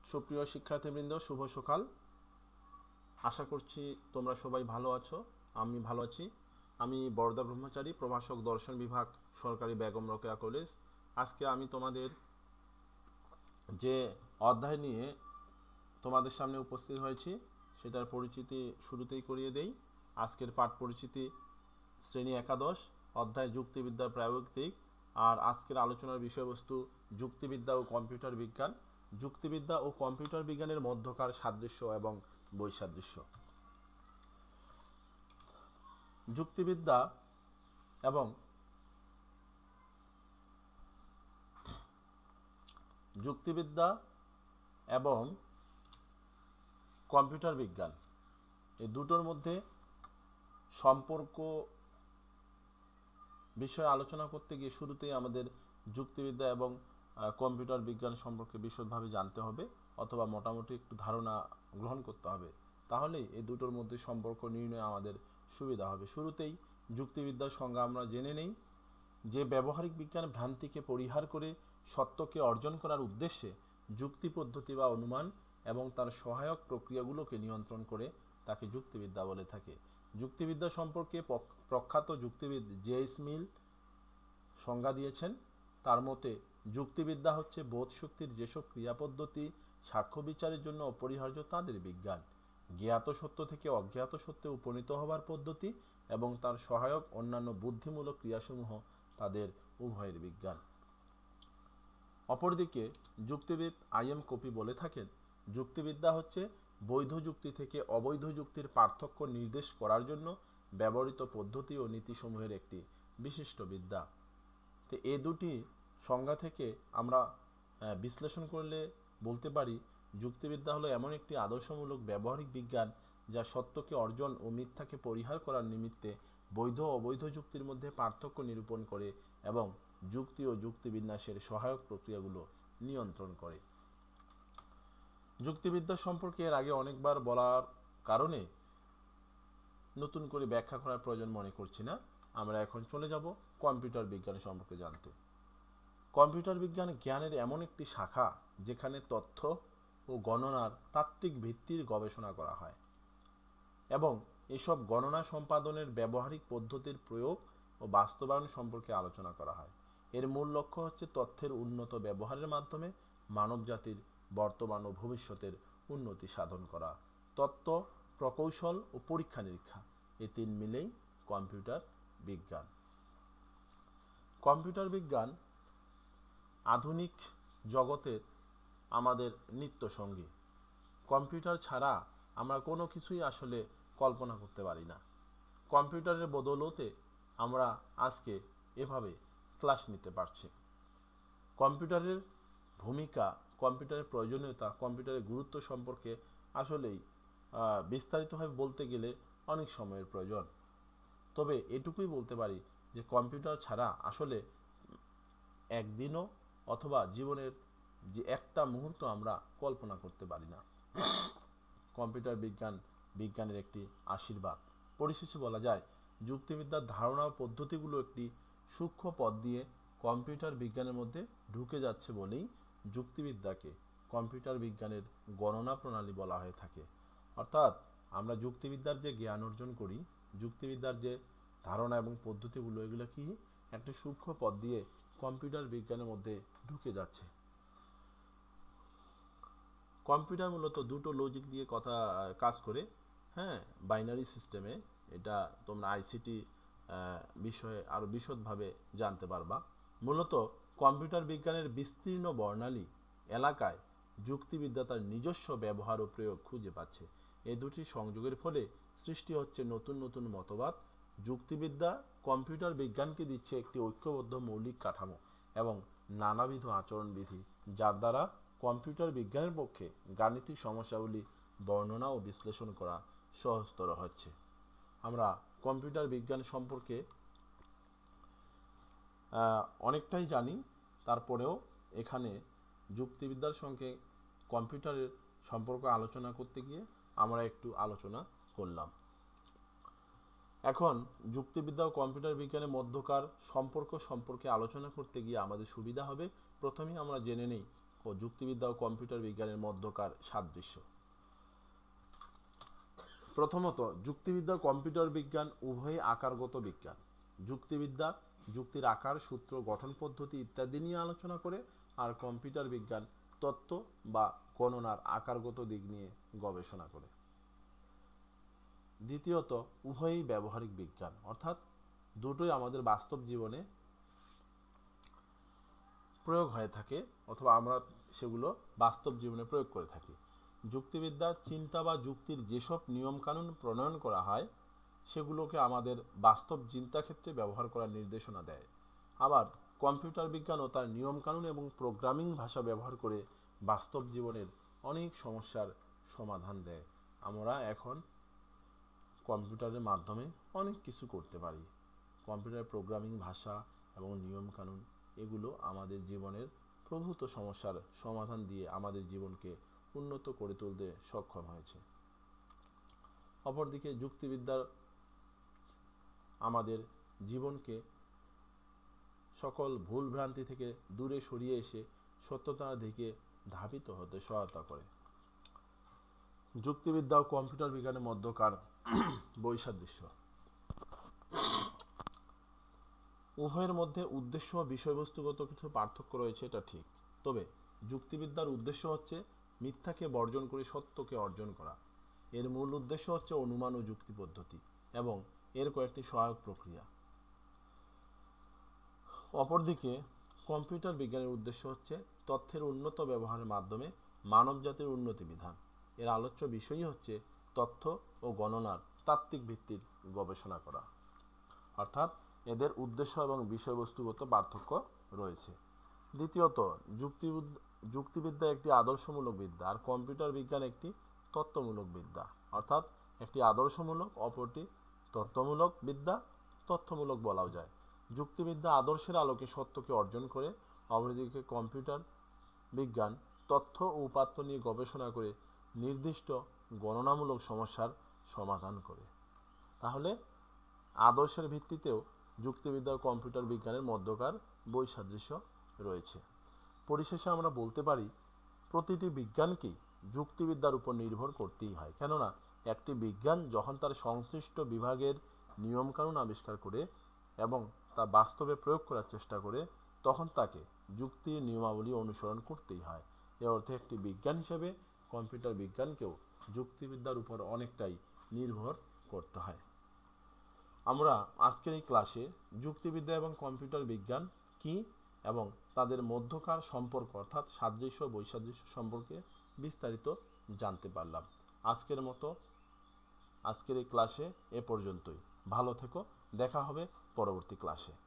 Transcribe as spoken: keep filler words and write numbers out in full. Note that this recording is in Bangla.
সুপ্রিয় শিক্ষার্থীবৃন্দ, শুভ সকাল। আশা করছি তোমরা সবাই ভালো আছো। আমি ভালো আছি। আমি বরদা ব্রহ্মচারী, প্রভাষক দর্শন বিভাগ, সরকারি বেগম রোকেয়া কলেজ। আজকে আমি তোমাদের যে অধ্যায় নিয়ে তোমাদের সামনে উপস্থিত হয়েছি সেটার পরিচিতি শুরুতেই করিয়ে দেই। আজকের পাঠ পরিচিতি শ্রেণী একাদশ, অধ্যায় যুক্তিবিদ্যার প্রায়োগিক দিক। আর আজকের আলোচনার বিষয়বস্তু যুক্তিবিদ্যা ও কম্পিউটার বিজ্ঞান। যুক্তিবিদ্যা ও কম্পিউটার বিজ্ঞানের মধ্যকার সাদৃশ্য এবং বৈসাদৃশ্য। যুক্তিবিদ্যা এবং যুক্তিবিদ্যা এবং কম্পিউটার বিজ্ঞান এই দুটোর মধ্যে সম্পর্ক বিষয়ে আলোচনা করতে গিয়ে শুরুতেই আমাদের যুক্তিবিদ্যা এবং কম্পিউটার বিজ্ঞান সম্পর্কে বিশদভাবে জানতে হবে, অথবা মোটামুটি একটু ধারণা গ্রহণ করতে হবে। তাহলেই এই দুটোর মধ্যে সম্পর্ক নির্ণয় আমাদের সুবিধা হবে। শুরুতেই যুক্তিবিদ্যার সংজ্ঞা আমরা জেনে নেই। যে ব্যবহারিক বিজ্ঞান ভ্রান্তিকে পরিহার করে সত্যকে অর্জন করার উদ্দেশ্যে যুক্তি পদ্ধতি বা অনুমান এবং তার সহায়ক প্রক্রিয়াগুলোকে নিয়ন্ত্রণ করে তাকে যুক্তিবিদ্যা বলে থাকে। যুক্তিবিদ্যা সম্পর্কে প্রখ্যাত যুক্তিবিদ জেএস মিল সংজ্ঞা দিয়েছেন। তার মতে যুক্তিবিদ্যা হচ্ছে বোধ শক্তির যেসব ক্রিয়াপদ্ধতি সাক্ষ্য বিচারের জন্য অপরিহার্য তাদের বিজ্ঞান। জ্ঞাত সত্য থেকে অজ্ঞাত সত্যে উপনীত হবার পদ্ধতি এবং তার সহায়ক অন্যান্য বুদ্ধিমূলক ক্রিয়াসমূহ তাদের উভয়ের বিজ্ঞান। অপরদিকে যুক্তিবিদ আই এম কপি বলে থাকেন, যুক্তিবিদ্যা হচ্ছে বৈধ যুক্তি থেকে অবৈধ যুক্তির পার্থক্য নির্দেশ করার জন্য ব্যবহৃত পদ্ধতি ও নীতিসমূহের একটি বিশিষ্ট বিদ্যা। তো এ দুটি সংজ্ঞা থেকে আমরা বিশ্লেষণ করলে বলতে পারি যুক্তিবিদ্যা হলো এমন একটি আদর্শমূলক ব্যবহারিক বিজ্ঞান যা সত্যকে অর্জন ও মিথ্যাকে পরিহার করার নিমিত্তে বৈধ ও অবৈধ যুক্তির মধ্যে পার্থক্য নিরূপণ করে এবং যুক্তি ও যুক্তিবিন্যাসের সহায়ক প্রক্রিয়াগুলো নিয়ন্ত্রণ করে। যুক্তিবিদ্যা সম্পর্কে এর আগে অনেকবার বলার কারণে নতুন করে ব্যাখ্যা করার প্রয়োজন মনে করছি না। আমরা এখন চলে যাব কম্পিউটার বিজ্ঞান সম্পর্কে জানতে। কম্পিউটার বিজ্ঞান জ্ঞানের এমন একটি শাখা যেখানে তথ্য ও গণনার তাত্ত্বিক ভিত্তির গবেষণা করা হয় এবং এসব গণনা সম্পাদনের ব্যবহারিক পদ্ধতির প্রয়োগ ও বাস্তবায়ন সম্পর্কে আলোচনা করা হয়। এর মূল লক্ষ্য হচ্ছে তথ্যের উন্নত ব্যবহারের মাধ্যমে মানবজাতির বর্তমান ও ভবিষ্যতের উন্নতি সাধন করা। তত্ত্ব, প্রকৌশল ও পরীক্ষা নিরীক্ষা এই তিন মিলেই কম্পিউটার বিজ্ঞান। কম্পিউটার বিজ্ঞান আধুনিক জগতের আমাদের নিত্য সঙ্গী। কম্পিউটার ছাড়া আমরা কোনো কিছুই আসলে কল্পনা করতে পারি না। কম্পিউটারের বদৌলতে আমরা আজকে এভাবে ক্লাস নিতে পারছি। কম্পিউটারের ভূমিকা, কম্পিউটারের প্রয়োজনীয়তা, কম্পিউটারের গুরুত্ব সম্পর্কে আসলেই বিস্তারিতভাবে বলতে গেলে অনেক সময়ের প্রয়োজন। তবে এটুকুই বলতে পারি যে কম্পিউটার ছাড়া আসলে একদিনও অথবা জীবনের যে একটা মুহূর্ত আমরা কল্পনা করতে পারি না। কম্পিউটার বিজ্ঞান বিজ্ঞানের একটি আশীর্বাদ। পরিশেষে বলা যায় যুক্তিবিদ্যার ধারণা ও পদ্ধতিগুলো একটি সূক্ষ্ম পথ দিয়ে কম্পিউটার বিজ্ঞানের মধ্যে ঢুকে যাচ্ছে বলেই যুক্তিবিদ্যাকে কম্পিউটার বিজ্ঞানের গণনা প্রণালী বলা হয়ে থাকে। অর্থাৎ আমরা যুক্তিবিদ্যার যে জ্ঞান অর্জন করি, যুক্তিবিদ্যার যে ধারণা এবং পদ্ধতিগুলো, এগুলো কি একটা সূক্ষ্ম পথ দিয়ে কম্পিউটার বিজ্ঞানের মধ্যে ঢুকে যাচ্ছে। কম্পিউটার মূলত দুটো লজিক দিয়ে কথা কাজ করে। হ্যাঁ, বাইনারি সিস্টেমে। এটা তোমরা আইসিটি বিষয়ে আরও বিশদভাবে জানতে পারবা। মূলত কম্পিউটার বিজ্ঞানের বিস্তীর্ণ বর্ণালী এলাকায় যুক্তিবিদ্যা তার নিজস্ব ব্যবহার ও প্রয়োগ খুঁজে পাচ্ছে। এই দুটি সংযোগের ফলে সৃষ্টি হচ্ছে নতুন নতুন মতবাদ। যুক্তিবিদ্যা কম্পিউটার বিজ্ঞানকে দিচ্ছে একটি ঐক্যবদ্ধ মৌলিক কাঠামো এবং নানাবিধ আচরণবিধি, যার দ্বারা কম্পিউটার বিজ্ঞানের পক্ষে গাণিতিক সমস্যাগুলি বর্ণনা ও বিশ্লেষণ করা সহজতর হচ্ছে। আমরা কম্পিউটার বিজ্ঞান সম্পর্কে অনেকটাই জানি, তারপরেও এখানে যুক্তিবিদ্যার সঙ্গে কম্পিউটারের সম্পর্ক আলোচনা করতে গিয়ে আমরা একটু আলোচনা করলাম। এখন যুক্তিবিদ্যা ও কম্পিউটার বিজ্ঞানের মধ্যকার সম্পর্ক সম্পর্কে আলোচনা করতে গিয়ে আমাদের সুবিধা হবে। প্রথমেই আমরা জেনে নেই যুক্তিবিদ্যা ও কম্পিউটার বিজ্ঞানের মধ্যকার সাদৃশ্য। প্রথমত, যুক্তিবিদ্যা ও কম্পিউটার বিজ্ঞান উভয়ই আকারগত বিজ্ঞান। যুক্তিবিদ্যা যুক্তির আকার, সূত্র, গঠন পদ্ধতি ইত্যাদি নিয়ে আলোচনা করে, আর কম্পিউটার বিজ্ঞান তত্ত্ব বা গণনার আকারগত দিক নিয়ে গবেষণা করে। দ্বিতীয়ত, উভয়ই ব্যবহারিক বিজ্ঞান, অর্থাৎ দুটোই আমাদের বাস্তব জীবনে প্রয়োগ হয়ে থাকে অথবা আমরা সেগুলো বাস্তব জীবনে প্রয়োগ করে থাকি। যুক্তিবিদ্যা চিন্তা বা যুক্তির যেসব নিয়মকানুন প্রণয়ন করা হয় সেগুলোকে আমাদের বাস্তব চিন্তা ক্ষেত্রে ব্যবহার করার নির্দেশনা দেয়। আবার কম্পিউটার বিজ্ঞানও তার নিয়মকানুন এবং প্রোগ্রামিং ভাষা ব্যবহার করে বাস্তব জীবনের অনেক সমস্যার সমাধান দেয়। আমরা এখন কম্পিউটারের মাধ্যমে অনেক কিছু করতে পারি। কম্পিউটার প্রোগ্রামিং ভাষা এবং নিয়মকানুন এগুলো আমাদের জীবনের প্রভূত সমস্যার সমাধান দিয়ে আমাদের জীবনকে উন্নত করে তুলতে সক্ষম হয়েছে। অপরদিকে যুক্তিবিদ্যা আমাদের জীবনকে সকল ভুল ভ্রান্তি থেকে দূরে সরিয়ে এসে সত্যতার দিকে ধাবিত হতে সহায়তা করে। যুক্তিবিদ্যা ও কম্পিউটার বিজ্ঞানের মধ্যকার বৈসাদৃশ্য। উভয়ের মধ্যে উদ্দেশ্য ও বিষয়বস্তুগত কিছু পার্থক্য রয়েছে, এটা ঠিক। তবে যুক্তিবিদ্যার উদ্দেশ্য হচ্ছে মিথ্যাকে বর্জন করে সত্যকে অর্জন করা। এর মূল উদ্দেশ্য হচ্ছে অনুমান ও যুক্তি পদ্ধতি এবং এর কয়েকটি সহায়ক প্রক্রিয়া। অপরদিকে কম্পিউটার বিজ্ঞানের উদ্দেশ্য হচ্ছে তথ্যের উন্নত ব্যবহারের মাধ্যমে মানবজাতির উন্নতি বিধান। এর আলোচ্য বিষয়ই হচ্ছে তথ্য ও গণনার তাত্ত্বিক ভিত্তির গবেষণা করা। অর্থাৎ এদের উদ্দেশ্য এবং বিষয়বস্তুগত পার্থক্য রয়েছে। দ্বিতীয়ত, যুক্তিবিদ্যা যুক্তিবিদ্যা একটি আদর্শমূলক বিদ্যা, আর কম্পিউটার বিজ্ঞান একটি তত্ত্বমূলক বিদ্যা। অর্থাৎ একটি আদর্শমূলক, অপরটি তত্ত্বমূলক বিদ্যা, তথ্যমূলক বলাও যায়। যুক্তিবিদ্যা আদর্শের আলোকে সত্যকে অর্জন করে, অপরদিকে কম্পিউটার বিজ্ঞান তথ্য ও উপাত্ত নিয়ে গবেষণা করে নির্দিষ্ট গণনামূলক সমস্যার সমাধান করে। তাহলে আদর্শের ভিত্তিতেও যুক্তিবিদ্যা ও কম্পিউটার বিজ্ঞানের মধ্যকার বৈসাদৃশ্য রয়েছে। পরিশেষে আমরা বলতে পারি প্রতিটি বিজ্ঞানকেই যুক্তিবিদ্যার উপর নির্ভর করতেই হয়, কেননা একটি বিজ্ঞান যখন তার সংশ্লিষ্ট বিভাগের নিয়মকানুন আবিষ্কার করে এবং তা বাস্তবে প্রয়োগ করার চেষ্টা করে তখন তাকে যুক্তির নিয়মাবলী অনুসরণ করতেই হয়। এ অর্থে একটি বিজ্ঞান হিসেবে কম্পিউটার বিজ্ঞানকেও যুক্তিবিদ্যার উপর অনেকটাই নির্ভর করতে হয়। আমরা আজকের এই ক্লাসে যুক্তিবিদ্যা এবং কম্পিউটার বিজ্ঞান কি এবং তাদের মধ্যকার সম্পর্ক অর্থাৎ সাদৃশ্য বৈসাদৃশ্য সম্পর্কে বিস্তারিত জানতে পারলাম। আজকের মতো আজকের এই ক্লাসে এ পর্যন্তই। ভালো থেকো, দেখা হবে পরবর্তী ক্লাসে।